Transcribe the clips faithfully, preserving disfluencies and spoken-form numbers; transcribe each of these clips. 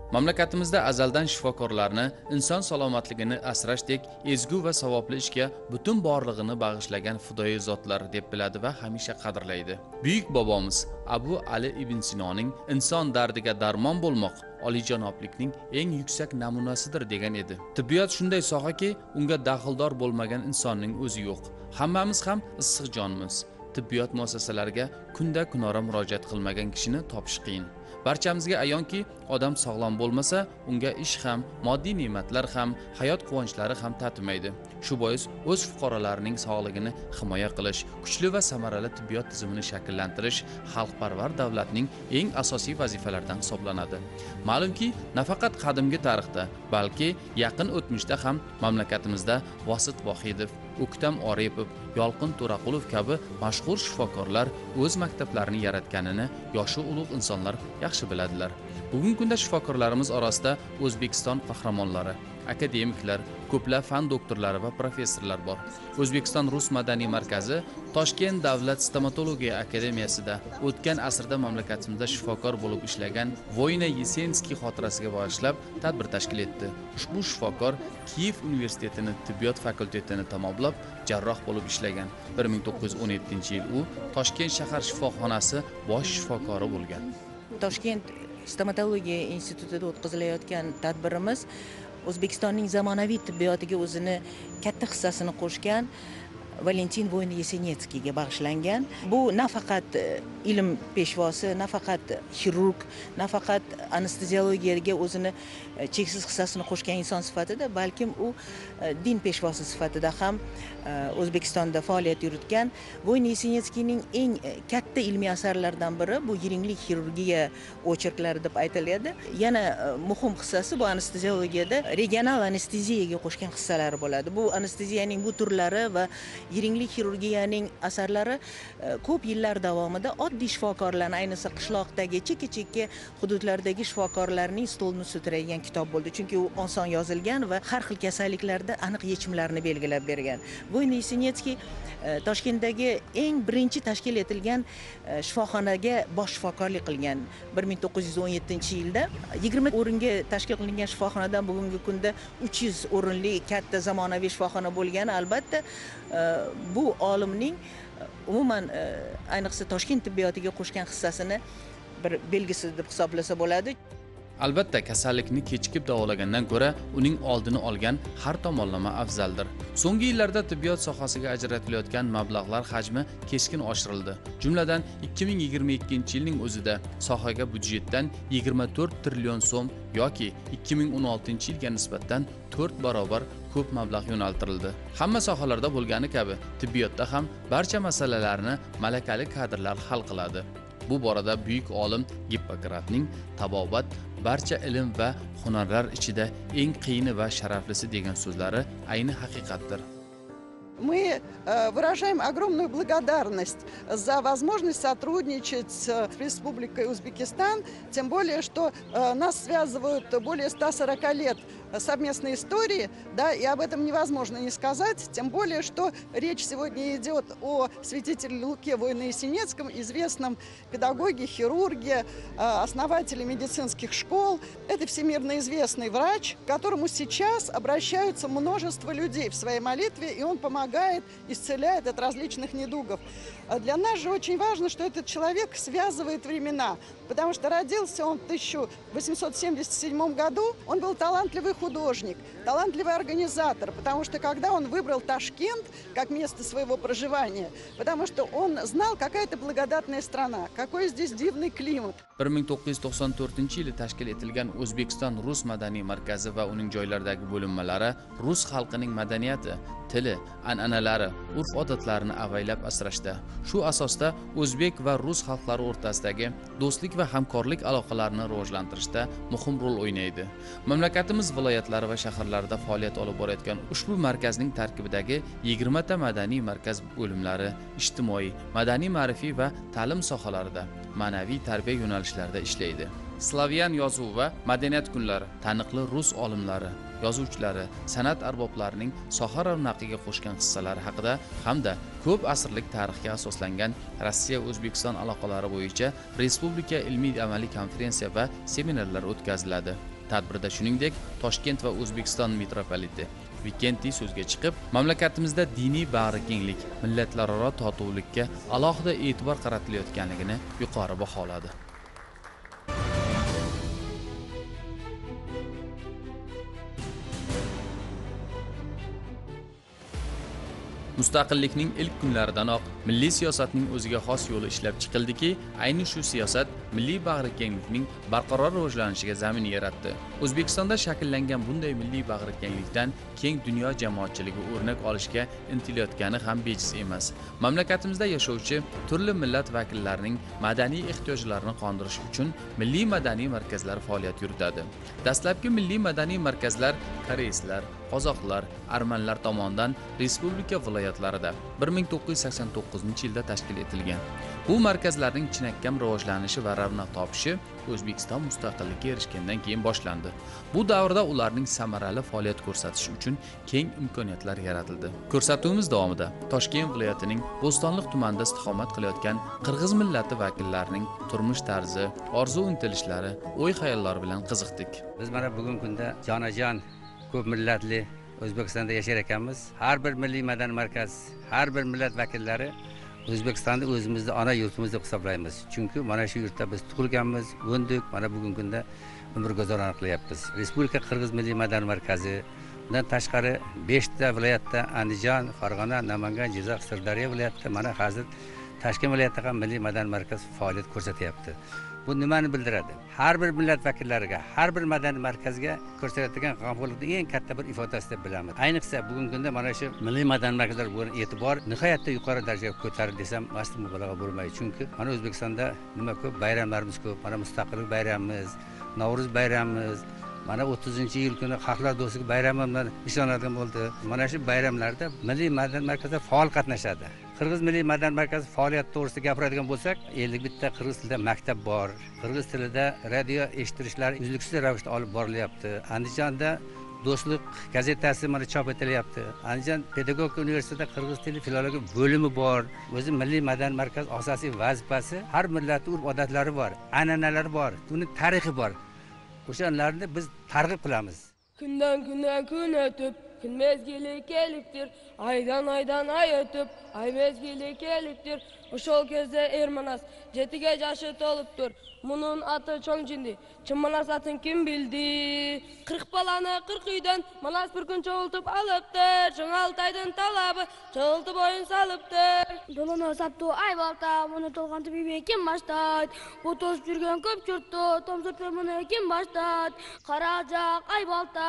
Mamlakatimizda azaldan shifokorlarni inson salomatligini asrashdek ezgu va savobli ishga butun borlig'ini bag'ishlagan fidoyi zotlar deb biladi va hamisha qadrlaydi. Buyuk bobomiz Abu Ali ibn Sinoning inson dardiga darmon bo'lmoq olijanoblikning eng yuksak namunasidir degan edi. Tibbiyot shunday sohaki, unga daxldor bo'lmagan insonning o'zi yo'q. Hammamiz ham issiq jonmiz. Tibbiyot muassasalariga kunda kunora murojaat qilmagan kishini topish qiyin. Barchamizga ayonki, odam sog'lom bo'lmasa, unga ish ham, moddiy ne'matlar ham, hayot quvonchlari ham tatimaydi. Shu bois o'z fuqarolarining sog'ligini himoya qilish, kuchli va samarali tibbiyot tizimini shakllantirish xalqparvar davlatning eng asosiy vazifalaridan hisoblanadi. Ma'lumki, nafaqat qadimgi tarixda, balki yaqin o'tmishda ham mamlakatimizda Vosit Vohidov, O'ktam Oripov, Yolqin To'raqulov kabi mashhur shifokorlar o'z maktablarini yaratganini yoshi ulug' insonlar yaxshi biladilar. Bugungi kunda shifokorlarimiz orasida O'zbekiston qahramonlari, akademiklar, ko'plab fan doktorlari va professorlar bor. O'zbekiston Rus madaniy markazi Toshkent davlat stomatologiya akademiyasida o'tgan asrda mamlakatimizda shifokor bo'lib ishlagan Voyna Yesenskiy xotirasiga bag'ishlab tadbir tashkil etdi. Ushbu shifokor Kiyev universitetining tibbiyot fakultetini tamomlab, jarroh bo'lib ishlagan. bir ming to'qqiz yuz o'n yettinchi yil u Toshkent shahar shifoxonasi bosh shifokori bo'lgan. Toshkent stomatologiya institutida o'tkazilayotgan tadbirimiz O'zbekistonning zamonaviy tibbiyotiga o'zini katta hissasini qo'shgan Valentin Voyna Yesenetskiyga bag'ishlangan. Bu nafaqat ilm peshvosi, nafaqat xirurg, nafaqat anesteziologiyaga o'zini cheksiz hissasini qo'shgan inson sifatida, balkim u din peshvosi sifatida ham O'zbekistonda faoliyat yuritgan. Voyna Yesenetskiyning eng katta ilmiy asarlaridan biri bu yiringlik xirurgiya ocherklari deb aytiladi. Yana muhim hissasi bu anesteziologiyada regional anesteziyaga qo'shgan hissalari bo'ladi. Bu anesteziyaning bu turlari va yiringlik xirurgiyaning asarlari ko'p yillar davomida oddiy shifokorlarning, ayniqsa qishloqdagi chekka-chekka hududlardagi shifokorlarning stolini sudraydigan kitob bo'ldi. Chunki u oson yozilgan va har xil kasalliklarda aniq yechimlarni belgilab bergan. Voyna Yesenetskiy Toshkentdagi eng birinchi tashkil etilgan shifoxonaga bosh shifokorlik qilgan. bir ming to'qqiz yuz o'n yettinchi yilda yigirma o'ringa tashkil qilingan shifoxonadan bugungi kunda uch yuz o'rinli katta zamonaviy shifoxona bo'lgani albatta bu olimning umuman ayniqsa Toshkent tibbiyotiga qo'shgan hissasini bir belgisi deb hisoblasa bo'ladi. Albatta, kasallikni kechikib davolagandan ko'ra uning oldini olgan har tomonlama afzaldir. So'nggi yillarda tibbiyot sohasiga ajratilayotgan mablag'lar hajmi keskin oshirildi. Jumladan ikki ming yigirma ikkinchi yilning o'zida sohaga budjetdan yigirma to'rt trillion so'm yoki ikki ming o'n oltinchi yilga nisbatan to'rt barobar ko'p mablag' yo'naltirildi. Hamma sohalarda bo'lgani kabi, tibbiyotda ham barcha masalalarni malakali kadrlar hal qiladi. Bu borada buyuk olim Gippokratning tabobat barcha ilm va hunarlar ichida eng qiyini va sharaflisi degan so'zlari ayni haqiqatdir. Мы выражаем огромную благодарность за возможность сотрудничать с Республикой Узбекистан, тем более, что нас связывают более ста сорока лет совместной истории, да, и об этом невозможно не сказать, тем более, что речь сегодня идет о святителе Луке Воине Есенетском, известном педагоге, хирурге, основателе медицинских школ. Это всемирно известный врач, к которому сейчас обращаются множество людей в своей молитве, и он помогает, исцеляет от различных недугов. Для нас же очень важно, что этот человек связывает времена, потому что родился он в тысяча восемьсот семьдесят седьмом году, он был талантливый художник, талантливый организатор, потому что когда он выбрал Ташкент как место своего проживания, потому что он знал, какая это благодатная страна, какой здесь дивный климат. bir ming to'qqiz yuz to'qson to'rtinchi yili tashkil etilgan O'zbekiston Rus madaniy markazi va uning joylaridagi bo'linmalari rus xalqining madaniyati, tili, an'analari, urf-odatlarini avaylab asrashda. Shu asosda o'zbek va rus xalqlari o'rtasidagi do'stlik va hamkorlik aloqalarini rivojlantirishda muhim rol o'ynaydi. Mamlakatimiz viloyatlari va shaharlarida faoliyat olib borayotgan ushbu markazning tarkibidagi yigirma ta madaniy markaz bo'limlari ijtimoiy, madaniy, ma'rifiy va ta'lim sohalarida, ma'naviy tarbiya yo'nalishlarida ishlaydi. Slavyan yozuvi va madaniyat kunlari, taniqli rus olimlari, yozuvchilari, san'at arboblarining soha ravnaqiga qo'shgan hissalari haqida hamda ko'p asrlik tarixga asoslangan Rossiya-O'zbekiston aloqalari bo'yicha respublika ilmiy amaliy konferensiya va seminarlar o'tkaziladi. Tadbirda shuningdek, Toshkent va O'zbekiston metropoliti Vikendi so'zga chiqib, mamlakatimizda diniy bag'rikenglik, millatlararo totuvlikka alohida e'tibor qaratilayotganligini yuqori baholadi. Mustaqillikning ilk kunlaridanoq milliy siyosatning o'ziga xos yo'li ishlab chiqildiki, ayni shu siyosat milliy bag'rikenglikning barqaror rivojlanishiga zamin yaratdi. O'zbekistonda shakllangan bunday milliy bag'rikenglikdan keng dunyo jamoatchiligi o'rnak olishga intilayotgani ham bejiz emas. Mamlakatimizda yashovchi turli millat vakillarining madaniy ehtiyojlarini qondirish uchun milliy madaniy markazlar faoliyat yuritadi. Dastlabki milliy madaniy markazlar koreyslar, qozoqlar, armanlar tomonidan respublika viloyatlarida bir ming to'qqiz yuz sakson to'qqizinchi yilda tashkil etilgan. Bu markazlarning chinakam rivojlanishi va ravnaq topishi O'zbekiston mustaqillikka erishgandan keyin boshlandi. Bu davrda ularning samarali faoliyat ko'rsatishi uchun keng imkoniyatlar yaratildi. Ko'rsatuvimiz davomida Toshkent viloyatining Bo'stonliq tumanida istiqomat qilayotgan qirg'iz millati vakillarining turmush tarzi, orzu-intilishlari, o'y-xayollari bilan qiziqdik. Biz mana bugungi kunda jonajon ko'p millatli O'zbekistonda yashar ekanmiz. Har bir milliy madaniy markaz, har bir millat vakillari O'zbekistonni o'zimizni ona yurtimiz deb hisoblaymiz. Chunki mana shu yurtda biz tug'ilganmiz, o'ndik, mana bugungi kunda umr guzoron qilyapmiz. Respublika Qirg'iz milliy madaniy markazi, undan tashqari besh ta viloyatda Andijon, Farg'ona, Namangan, Jizzax, Sirdaryo viloyatida mana hozir Toshkent viloyatida ham milliy madaniy markaz faoliyat ko'rsatyapti. Bu nimani bildiradi? Har bir millat vakillariga, har bir madaniy markazga ko'rsatilgan g'amxo'rlikning eng katta bir ifodasi deb bilamiz. Ayniqsa bugungi kunda mana shu milliy madaniy markazlar bo'lgan e'tibor nihoyatda yuqori darajaga ko'tarildi desam, mast mubolag'a bo'lmaydi. Chunki mana O'zbekistonda nima ko'p bayramlarimiz ko'p. Mana mustaqillik bayramimiz, Navro'z bayramimiz, mana o'ttizinchi yil kuni Xalqlar do'stligi bayrami bilan nishonlangan bo'ldi. Mana shu bayramlarda milliy madaniy markazlar faol qatnashadi. Qirg'iz milliy madaniy markazi faoliyat to'g'risida gapiradigan bo'lsak, ellik bitta qirg'iz tilida maktab bor. Qirg'iz tilida radio eshittirishlar uzluksiz ravishda olib borilyapti. Andijonda Do'stlik gazetasi mana chop etilyapti. Andijon pedagogika universitetida qirg'iz tili filologiya bo'limi bor. O'zi milliy madaniy markaz asosiy vazifasi har millatning urf-odatlari bor, an'analari bor, uning tarixi bor. O'shalarni biz targ'ib qilamiz. Kundan kundan kun o'tib, kun mezgili kelibdir. Aydan aydan ay o'tib, ay mezgili kelibdir. O'shol kezde Ermanas jetiga jashi to'libdir. Bunun atı çoğun cindi. Çımmanas atın kim bildi? Qirq balani qirq uydan manas bir kun çoğultup alıptır. Çoğun altaydın talabı çoğultup oyun salıptır. Dolana saptu ay balta, bunu tolgantı bibi kim baştaydı? Bu toz жүрген köp çurttu, tomsurttu bunu kim baştaydı? Qaracaq ay balta.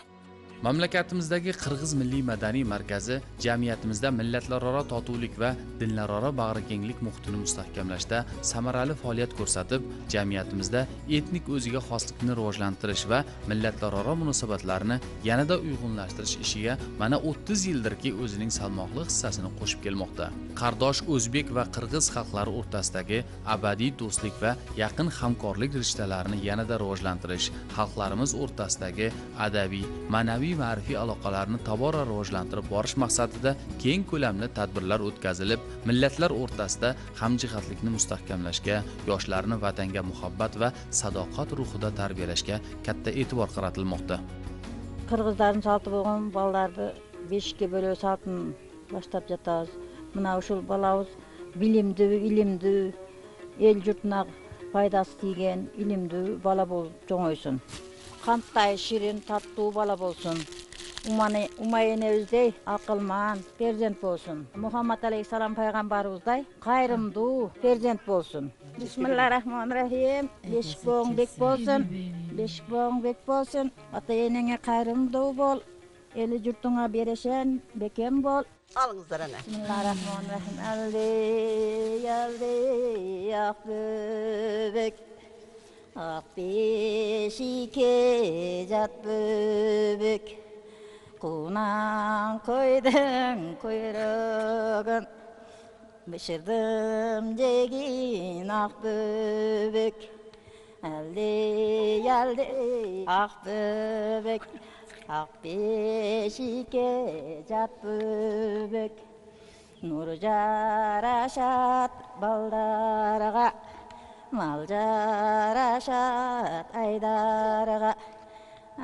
Mamlakatimizdagi Qirg'iz milliy madaniy markazi jamiyatimizda millatlararo totuvlik va dinlararo bag'rikenglik muhitini mustahkamlashda samarali faoliyat ko'rsatib, jamiyatimizda etnik o'ziga xoslikni rivojlantirish va millatlararo munosabatlarni yanada uyg'unlashtirish ishiga mana o'ttiz yildirki o'zining salmoqli hissasini qo'shib kelmoqda. Qardosh o'zbek va qirg'iz xalqlari o'rtasidagi abadiy do'stlik va yaqin hamkorlik rishtalarini yanada rivojlantirish, xalqlarimiz o'rtasidagi adabiy, ma'naviy ma'rifiy aloqalarni tobora rivojlantirib borish maqsadida keng ko'lamli tadbirlar o'tkazilib, millatlar o'rtasida hamjihatlikni mustahkamlashga, yoshlarni vatanga muhabbat va sadoqat ruhida tarbiyalashga katta e'tibor qaratilmoqda. Qirg'izlarning salti bo'lgan bolalarni beshikka bo'lib saltin boshlab жатабыз. Mana ушул балабыз bilimdi, ilimdi, el yurtuna пайдасы тийген, илимдүү бала болуп жоңойсун. Qantay şirin, tattуу bala bolsun. Umay enebizday akılman, perzent bolsun. Muhammed Aleyhisselam peygamberibizday kayrımduu perzent bolsun. Bismillahirrahmanirrahim. Beşik boğun bek bolsun. Beşik boğun bek bolsun. Ata enene kayrımduu bol. Eli yurtuna bereşen bekem bol. Alыңыздар ana. Bismillahirrahmanirrahim. Aldi, aldi, ak bebek. Ak beşike jat böbek, kunan koydun kuyrugun, bişirdim jegin ak böbek, aldi aldi ak böbek, ak beşike jat böbek, nur jaraşat baldarga. Mal jarashat aydarga,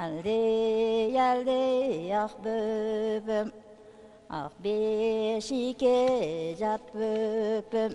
Geldi geldi ah böbüm, ah beşike jat böbüm.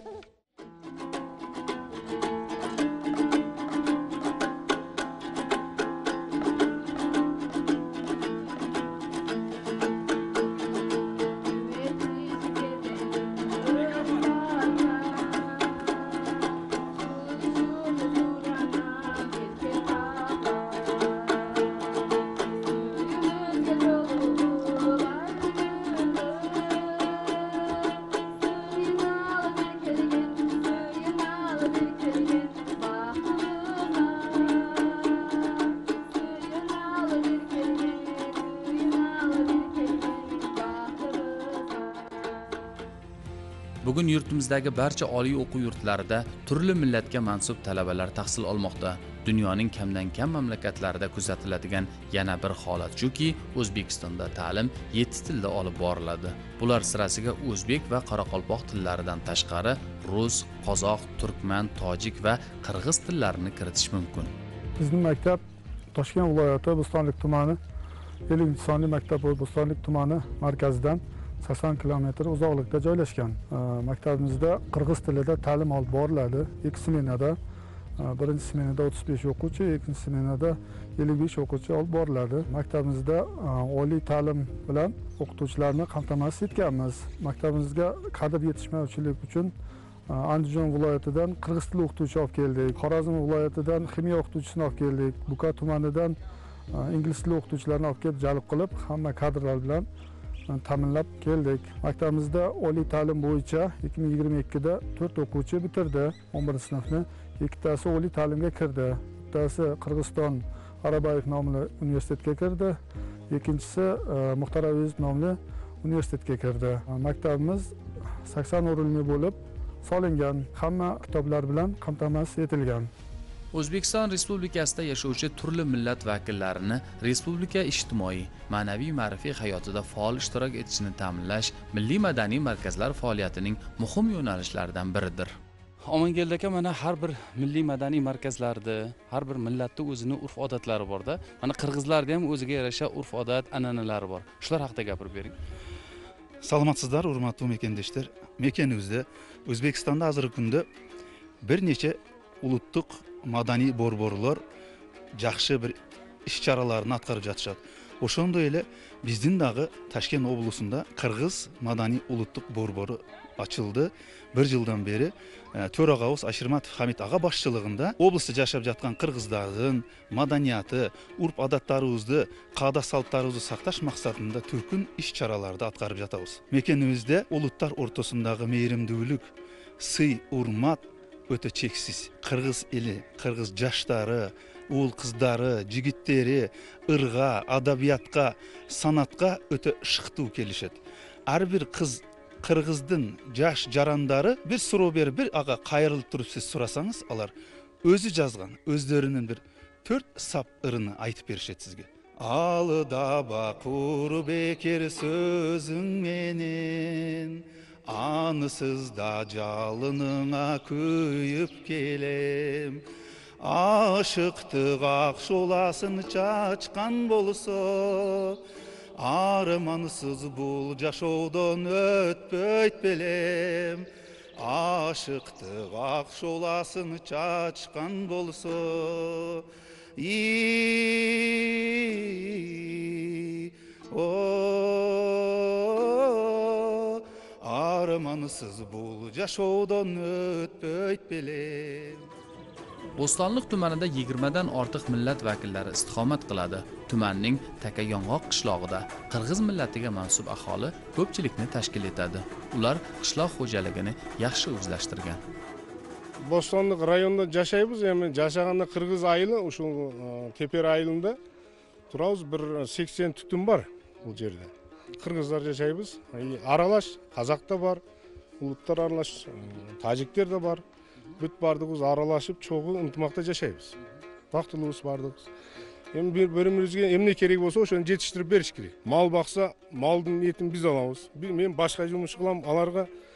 Bugun yurtimizdagi barcha oliy o'quv yurtlarida turli millatga mansub talabalar tahsil olmoqda. Dunyoning kamdan kam mamlakatlarida kuzatiladigan yana bir holat shuki, O'zbekistonda ta'lim yetti tilda olib boriladi. Bular sirasiga o'zbek va qoraqalpoq tillaridan tashqari rus, qozoq, turkman, tojik va qirg'iz tillarini kiritish mumkin. Bizning maktab Toshkent viloyati Bo'stonliq tumani ellinchi sonli maktab Bo'stonliq tumani markazidan sakson kilometr uzoqlikda joylashgan. Maktabimizda qirg'iz tilida ta'lim olib boriladi. Ikki smenada, birinchi smenada o'ttiz besh o'quvchi, ikkinchi smenada ellik besh o'quvchi olib boriladi. Maktabimizda oliy ta'lim bilan o'qituvchilarni qamtamassiz etganmiz. Maktabimizga kadr yetishmovchilik uchun Andijon viloyatidan qirg'iz tili o'qituvchi olib keldik. Xorazm viloyatidan ximiya o'qituvchisini olib keldik. Buqa tumanidan ingliz tili o'qituvchilarini olib kelib jalb qilib, hamma kadrlar bilan ta'minlab keldik. Maktabimizda oliy ta'lim bo'yicha ikki ming yigirma ikkida to'rt o'quvchi bitirdi o'n birinchi sinfni. Ikkitasi oliy ta'limga kirdi. Bittasi Qirg'iziston Arabayev nomli universitetga kirdi. Ikkinchisi Muxtor Avezov nomli universitetga kirdi. Maktabimiz sakson o'rinli bo'lib solingan, hamma kitoblar bilan qamtamassiz etilgan. O'zbekiston Respublikasida yashovchi turli millat vakillarini respublika ijtimoiy, ma'naviy ma'rifiy hayotida faol ishtirok etishini ta'minlash milliy madaniy markazlar faoliyatining muhim yo'nalishlaridan biridir. Omongeldi aka, mana har bir milliy madaniy markazlarda har bir millatda o'zining urf-odatlari bor-da. Mana qirg'izlarda ham o'ziga yarasha urf-odat, an'analari bor. Shular haqida gapirib bering. Salomatsizlar, hurmatli mekendoshlar. Mekenimizda O'zbekistonda hozirgi kunda bir necha uluttuq madaniy borborlar yaxshi bir ish choralarini atqarib жатышат. O'shonda ele bizning dag'i Toshkent oblasida Qirg'iz madaniy uluttuq borbori ochildi. Bir yildan beri To'rag'avuz Ashirmatov Hamid ağa boshchiligida oblastda yashab жатқан qirg'izlarning madaniyati, urf-odatlarimizni, qoida-saltlarimizni saqlash maqsadida turkum ish choralarini atqarib жатабыз. Mekenimizda ulutlar o'rtasidagi mehrimdiylik, s'iy, hurmat öte cheksiz. Qirg'iz eli, qirg'iz joshlari, o'g'il qizlari, jigitleri, irg'a, adabiyotga, san'atga öte shiqtuv kelishadi. Har bir qiz qirg'izdan yosh jarandari bir so'rov berib, bir ağa qayrilib turib siz so'rasangiz, ular o'zi yozgan, o'zlarining bir to'rt sap irini aytib berishadi sizga. Alda baqur bekir sözün menin, anısız da jalınına köyüp gelem. Aşıqtıq akşolasını çaçkan bolsa, armanısız bul jaşoğdan ötpöyt belem. Aşıqtıq akşolasını çaçkan bolsa, İyi, o, armanısız bul jaşoğdan ötpöyt belem. Bo'stonliq tumanida yigirmadan ortiq millat vakillari istiqomat qiladi. Tumanning Takayong'oq qishlog'ida qirg'iz millatiga mansub aholi ko'pchilikni tashkil etadi. Ular qishloq xo'jaligini yaxshi o'zlashtirgan. Bo'stonliq rayonida yashaymiz, endi yashaganda qirg'iz ayili, o'sha Teper ayilida turamiz, bir seksen tutum bor bu yerda. Qirg'izlar yashaymiz, aralash, qozoq da bor, ulutlar aralash, tojiklar da bor. Büt bardığımız aralaşıp çoğu ıntımaqta yaşayız. Vaxtılığımız bardığımız. Hem bir bölümümüzge emne kerek olsa oşonu yetiştirip beriş kerek. Mal baksa malдың етін biz alamız. Men başka жұмыс кылам, аларга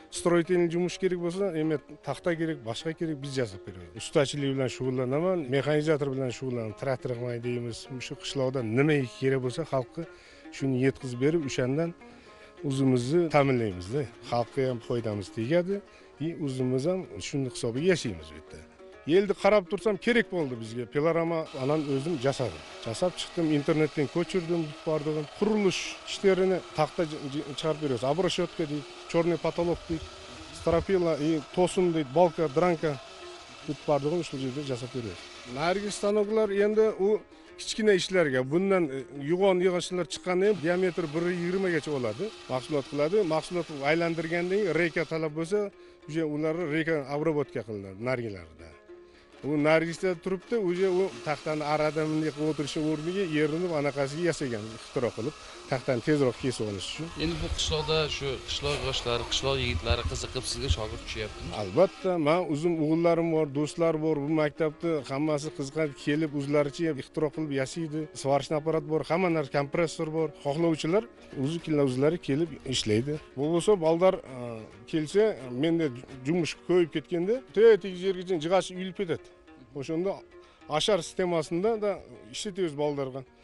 строительный жумуш керек болса, эме такта керек, башка керек, биз жасап беребиз. Ustachilik bilan shug'ullanaman, mexanizator bilan shug'ullanaman, traktor haydaymiz. Shu qishloqda nima kerak bo'lsa, xalqqa shuni yetkazib berib, o'shandan o'zimizni ta'minlaymiz-da. Xalqqa ham foydamiz tegadi, и o'zimiz ham shunday hisobiga yashaymiz bu yerda. Elni qarab tursam kerak bo'ldi bizga. Pilorama anan o'zim jasadim. Jasab chiqdim, internetdan ko'chirdim, bordim. Qurilish ishlarini taxta chiqarib beramiz. Обрешетка deydi, черный потолок deydi, stropila, и to'sin deydi, balka, dranka deb bordim, shu yerda jasab beramiz. Narigi stanoklar endi u kichkina ishlarga, bundan yo'g'on yig'ishlar chiqqanda ham diametri bir yigirma gacha bo'ladi. Mahsulot qiladi. Mahsulot aylantirgandan keyin reka talab bo'lsa, уже ularni reka обработка qilinadi narigilarda. U nargisda turibdi, o'zi u taxtani arada bunday qilib o'tirishi o'rniga yerini anaqasiga yasagan, ixtiro qilib, taxtani tezroq kesib olish uchun. Endi bu qishloqda shu qishloq yoshlari, qishloq yigitlari qiziqib sizga shogird tushyaptimi? Albatta, men o'zim o'g'illarim bor, do'stlar bor, bu maktabda hammasi qiziqib kelib, o'zlaricha ixtiro qilib yasaydi. Svarishni apparat bor, hamma narsa, kompressor bor. Xohlovchilar o'zi o'zlari kelib ishlaydi. Bo'lsa, baldar kelsa, menda jumush ko'yib ketganda, teg yergacha jig'ash uyilib ketadi. O'shanda ashar sistemasida da ishlatamiz baldarga.